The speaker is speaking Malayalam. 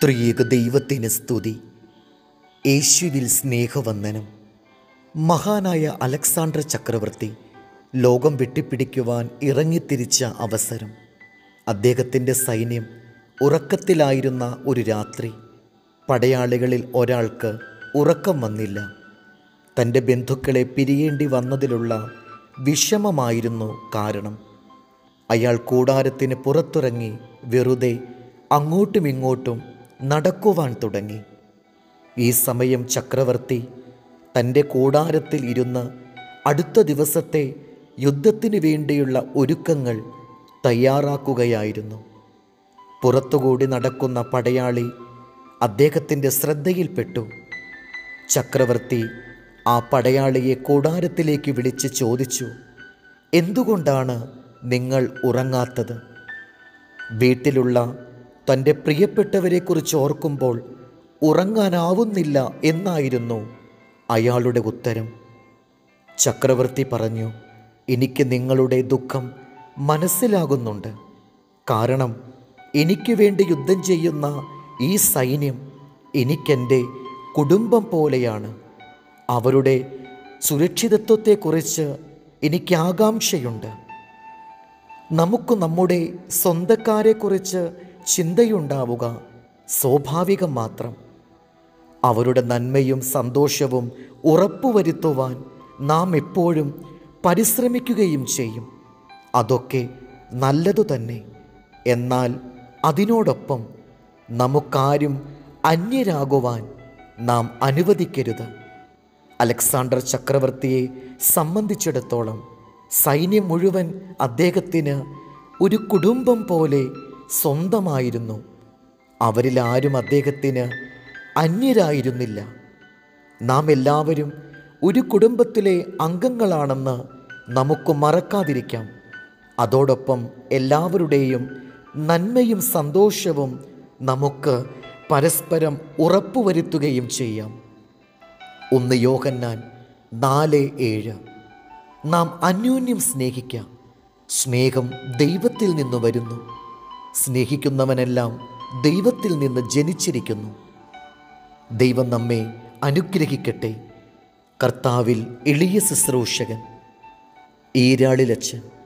ത്രിയേക ദൈവത്തിന് സ്തുതി. യേശുവിൽ സ്നേഹവന്ദനം. മഹാനായ അലക്സാണ്ടർ ചക്രവർത്തി ലോകം വെട്ടിപ്പിടിക്കുവാൻ ഇറങ്ങിത്തിരിച്ച അവസരം. അദ്ദേഹത്തിൻ്റെ സൈന്യം ഉറക്കത്തിലായിരുന്ന ഒരു രാത്രി പടയാളികളിൽ ഒരാൾക്ക് ഉറക്കം വന്നില്ല. തൻ്റെ ബന്ധുക്കളെ പിരിയേണ്ടി വന്നതിലുള്ള വിഷമമായിരുന്നു കാരണം. അയാൾ കൂടാരത്തിന് പുറത്തിറങ്ങി വെറുതെ അങ്ങോട്ടും ഇങ്ങോട്ടും നടക്കുവാൻ തുടങ്ങി. ഈ സമയം ചക്രവർത്തി തൻ്റെ കൂടാരത്തിൽ ഇരുന്ന് അടുത്ത ദിവസത്തെ യുദ്ധത്തിന് വേണ്ടിയുള്ള ഒരുക്കങ്ങൾ തയ്യാറാക്കുകയായിരുന്നു. പുറത്തുകൂടി നടക്കുന്ന പടയാളി അദ്ദേഹത്തിൻ്റെ ശ്രദ്ധയിൽപ്പെട്ടു. ചക്രവർത്തി ആ പടയാളിയെ കൂടാരത്തിലേക്ക് വിളിച്ച് ചോദിച്ചു, എന്തുകൊണ്ടാണ് നിങ്ങൾ ഉറങ്ങാത്തത്? വീട്ടിലുള്ള തൻ്റെ പ്രിയപ്പെട്ടവരെക്കുറിച്ച് ഓർക്കുമ്പോൾ ഉറങ്ങാനാവുന്നില്ല എന്നായിരുന്നു അയാളുടെ ഉത്തരം. ചക്രവർത്തി പറഞ്ഞു, എനിക്ക് നിങ്ങളുടെ ദുഃഖം മനസ്സിലാകുന്നുണ്ട്. കാരണം എനിക്ക് വേണ്ടി യുദ്ധം ചെയ്യുന്ന ഈ സൈന്യം എനിക്കെൻ്റെ കുടുംബം പോലെയാണ്. അവരുടെ സുരക്ഷിതത്വത്തെക്കുറിച്ച് എനിക്ക് ആകാംക്ഷയുണ്ട്. നമുക്ക് നമ്മുടെ സ്വന്തക്കാരെക്കുറിച്ച് ചിന്തയുണ്ടാവുക സ്വാഭാവികം മാത്രം. അവരുടെ നന്മയും സന്തോഷവും ഉറപ്പുവരുത്തുവാൻ നാം എപ്പോഴും പരിശ്രമിക്കുകയും ചെയ്യും. അതൊക്കെ നല്ലതു തന്നെ. എന്നാൽ അതിനോടൊപ്പം നമുക്കാരും അന്യരാകുവാൻ നാം അനുവദിക്കരുത്. അലക്സാണ്ടർ ചക്രവർത്തിയെ സംബന്ധിച്ചിടത്തോളം സൈന്യം മുഴുവൻ അദ്ദേഹത്തിന് ഒരു കുടുംബം പോലെ സ്വന്തമായിരുന്നു. അവരിൽ ആരും അദ്ദേഹത്തിന് അന്യരായിരുന്നില്ല. നാം എല്ലാവരും ഒരു കുടുംബത്തിലെ അംഗങ്ങളാണെന്ന് നമുക്ക് മറക്കാതിരിക്കാം. അതോടൊപ്പം എല്ലാവരുടെയും നന്മയും സന്തോഷവും നമുക്ക് പരസ്പരം ഉറപ്പുവരുത്തുകയും ചെയ്യാം. 1 യോഹന്നാൻ 4:7. നാം അന്യോന്യം സ്നേഹിക്കാം. സ്നേഹം ദൈവത്തിൽ നിന്ന് വരുന്നു. സ്നേഹിക്കുന്നവനെല്ലാം ദൈവത്തിൽ നിന്ന് ജനിച്ചിരിക്കുന്നു. ദൈവം നമ്മെ അനുഗ്രഹിക്കട്ടെ. കർത്താവിൽ എളിയ ശുശ്രൂഷകൻ ഈരാളിലച്ചൻ.